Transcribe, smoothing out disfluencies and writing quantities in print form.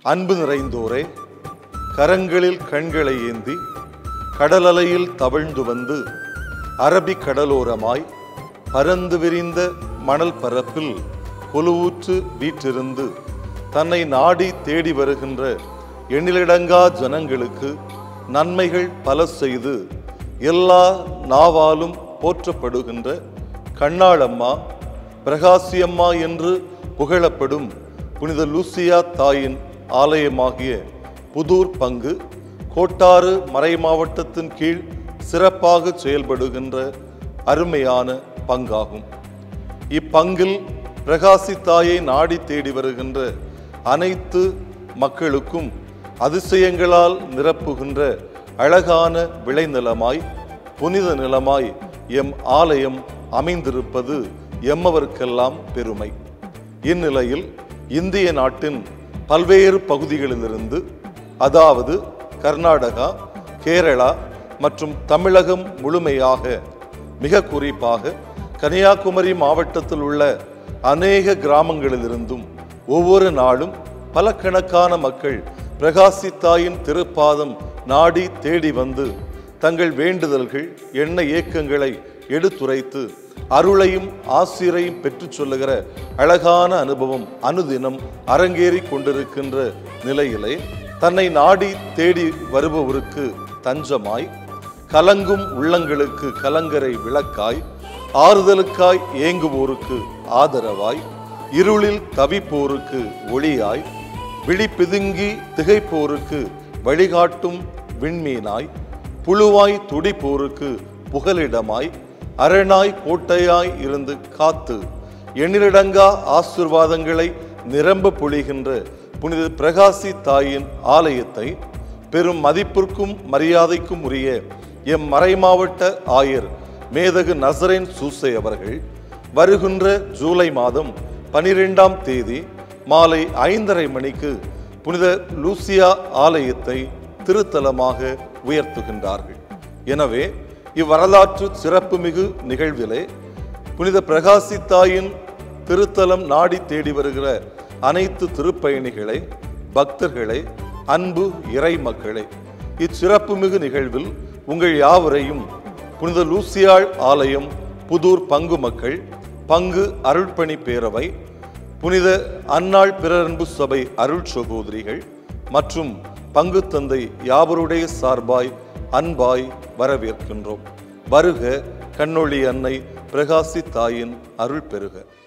அன்பு நிறைந்தோரே, கரங்களில் கண்களை ஏந்தி கடலலையில் தவழ்ந்து வந்து அரபிக் கடலோரமாய் பரந்து விரிந்த மணல் பரப்பில் கொலுவூற்று வீற்றிருந்து தன்னை நாடி தேடி வருகின்ற எண்ணிலடங்கா ஜனங்களுக்கு நன்மைகள் பல செய்து எல்லா நாவாலும் போற்றப்படுகின்ற கண்ணாளம்மா, பிரகாசியம்மா என்று புகழப்படும் புனித லூசியா தாயின் ஆலயமாகிய புதூர் பங்கு கோட்டாறு மறை மாவட்டத்தின் கீழ் சிறப்பாக செயல்படுகின்ற அருமையான பங்காகும். இப்பங்கில் பிரகாசி தாயை நாடி தேடி வருகின்ற அனைத்து மக்களுக்கும் அதிசயங்களால் நிரப்புகின்ற அழகான விளைநிலமாய் புனித நிலமாய் எம் ஆலயம் அமைந்திருப்பது எம்மவர்க்கெல்லாம் பெருமை. இந்நிலையில் இந்திய நாட்டின் பல்வேறு பகுதிகளிலிருந்து, அதாவது கர்நாடகா, கேரளா மற்றும் தமிழகம் முழுமையாக, மிக குறிப்பாக கன்னியாகுமரி மாவட்டத்தில் உள்ள அநேக கிராமங்களிலிருந்தும் ஒவ்வொரு நாளும் பல கணக்கான மக்கள் பிரகாசி தாயின் திருப்பாதம் நாடி தேடி வந்து தங்கள் வேண்டுதல்கள், எண்ண ஏக்கங்களை எடுத்துரைத்து அருளையும் ஆசிரையும் பெற்றுச் சொல்லுகிற அழகான அனுபவம் அனுதினம் அரங்கேறி கொண்டிருக்கின்ற நிலையிலே தன்னை நாடி தேடி வருபவருக்கு தஞ்சமாய், கலங்கும் உள்ளங்களுக்கு கலங்கரை விளக்காய், ஆறுதலுக்காய் ஏங்குவோருக்கு ஆதரவாய், இருளில் தவிப்போருக்கு ஒளியாய், விழி பிதுங்கி திகைப்போருக்கு வழிகாட்டும் விண்மீனாய், புழுவாய் துடிப்போருக்கு புகலிடமாய், அரணாய் கோட்டையாய் இருந்து காத்து எண்ணிலடங்கா ஆசீர்வாதங்களை நிரம்ப பொழிகின்ற புனித பிரகாசி தாயின் ஆலயத்தை பெரும் மதிப்பிற்கும் மரியாதைக்கும் உரிய எம் மறைமாவட்ட ஆயர் மேதகு நசரேன் சூசை அவர்கள் வருகின்ற ஜூலை மாதம் 12ஆம் தேதி மாலை 5:30 மணிக்கு புனித லூசியா ஆலயத்தை திருத்தலமாக உயர்த்துகின்றார்கள். எனவே இவ்வரலாற்று சிறப்புமிகு நிகழ்விலே புனித பிரகாசி தாயின் திருத்தலம் நாடி தேடி வருகிற அனைத்து திருப்பயணிகளை, பக்தர்களை, அன்பு இறை மக்களை, இச்சிறப்புமிகு நிகழ்வில் உங்கள் யாவரையும் புனித லூசியாள் ஆலயம் புதூர் பங்கு மக்கள், பங்கு அருள்பணி பேரவை, புனித அன்னாள் பிறரன்பு சபை அருள் சகோதரிகள் மற்றும் பங்கு தந்தை யாவருடைய சார்பாய் அன்பாய் வரவேற்கின்றோம். வருக, கண்ணொளி அன்னை பிரகாசி தாயின் அருள் பெறுக.